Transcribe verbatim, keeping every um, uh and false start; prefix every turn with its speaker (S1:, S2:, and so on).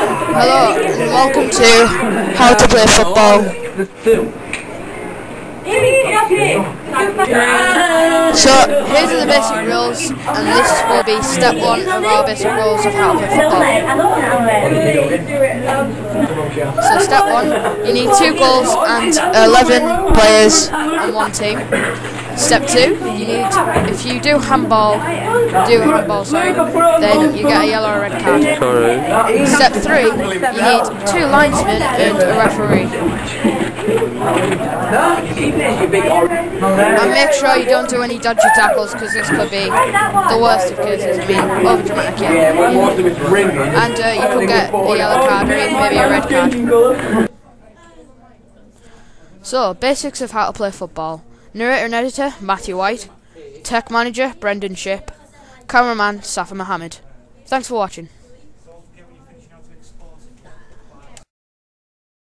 S1: Hello and welcome to How to Play Football. So here are the basic rules, and this will be step one of our basic rules of how to play football. So step one, you need two goals and eleven players on one team. Step two, you need, if you do handball, do handball, sorry, then you get a yellow or red card.
S2: Sorry.
S1: Step three, you need two linesmen and a referee. And make sure you don't do any dodgy tackles, because this could be the worst of cases. I mean, over dramatic, yeah. And uh, you could get a yellow card or even maybe a red card. So, basics of how to play football. Narrator and editor, Matthew White. Tech manager, Brendan Shipp. Cameraman, Safa Mohammed. Thanks for watching.